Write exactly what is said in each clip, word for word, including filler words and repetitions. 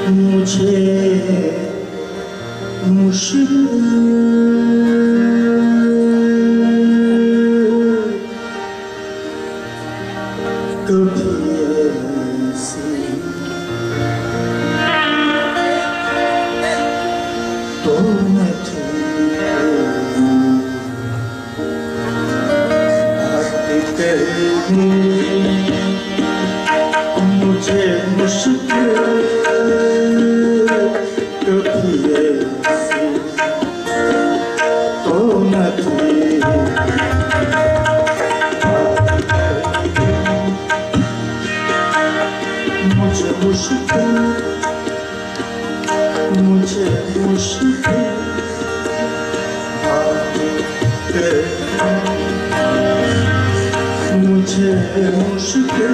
मुझे मुश्किल कभी ऐसी तो न थी आरती करनी मुझे मुश्किल कभी ऐसी तो न थी मुझे मुश्किल मुझे मुश्किल मुझे मुश्किल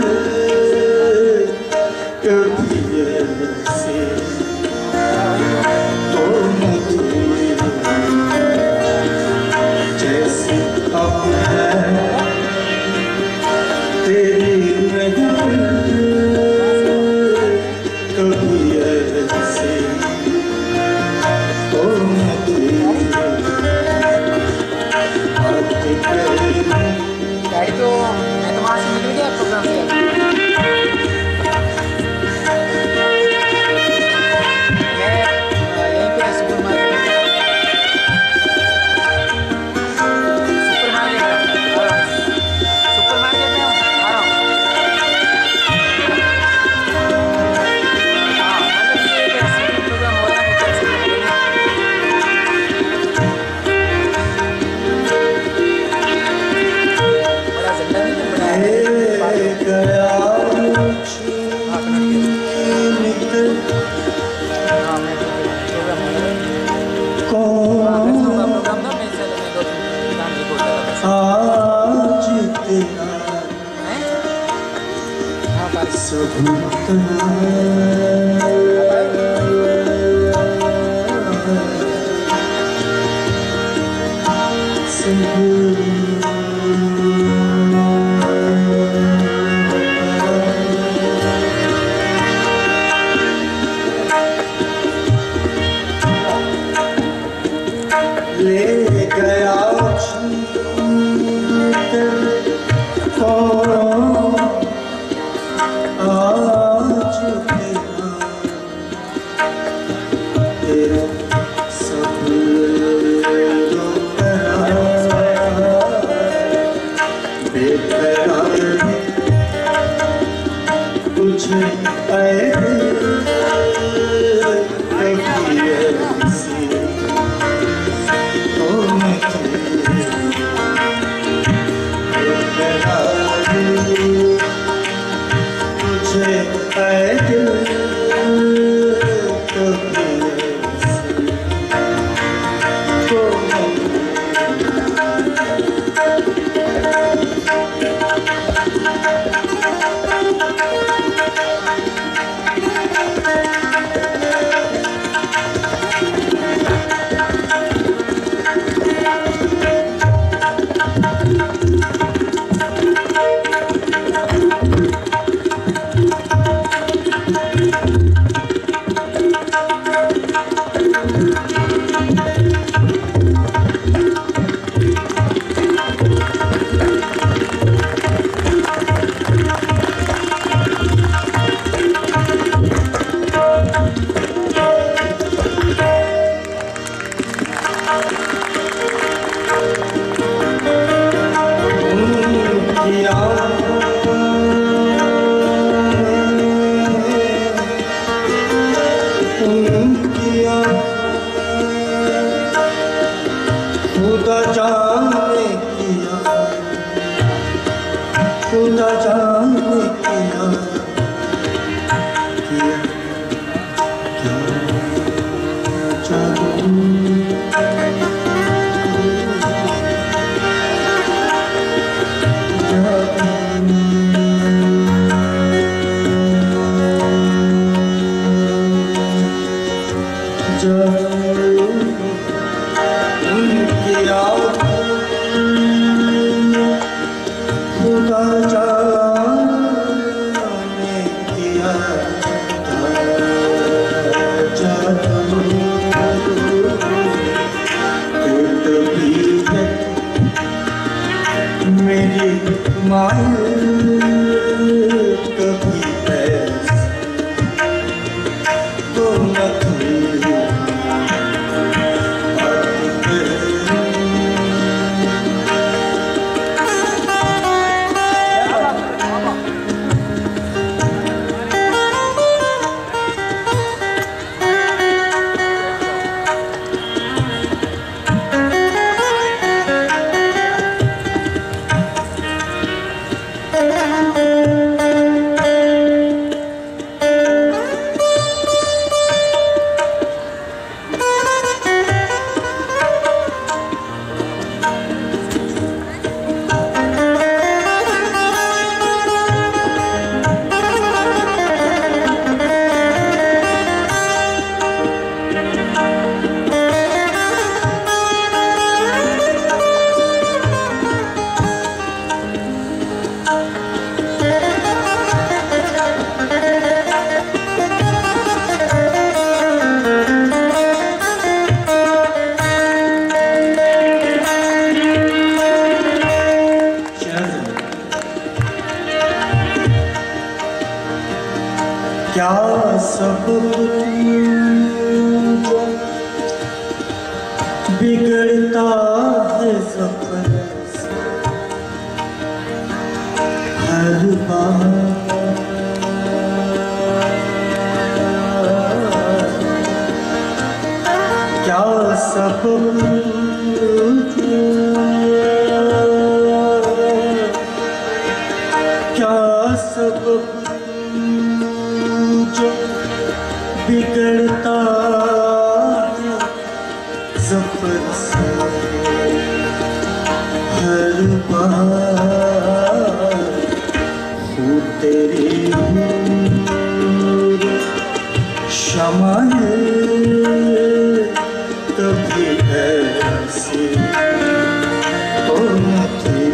कभी ऐसी तो न थी जैसे अब है तेरी नजर कभी ऐसी तो न थी आरती करनी गाड़ी तो मैं तो वहाँ से मिल गया प्रोग्राम से आज तेरा सबूतना ले गया आज तेरा सब बेकरार तुझे क्या सब बिगड़ता है सपने से हर बार। क्या सब क्या सब जो बिगड़ता है सफर से हर बार हूँ तेरी क्षमा है कभी ऐसी तो न थी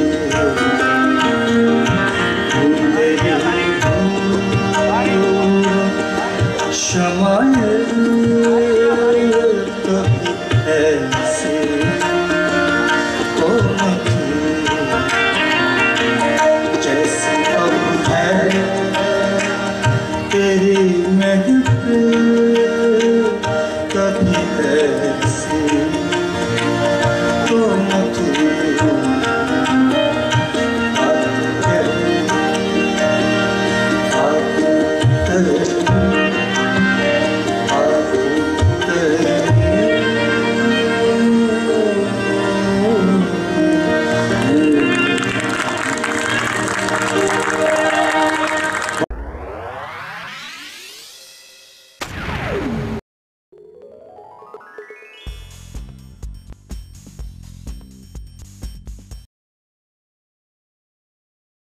हूँ तेरी क्षमा है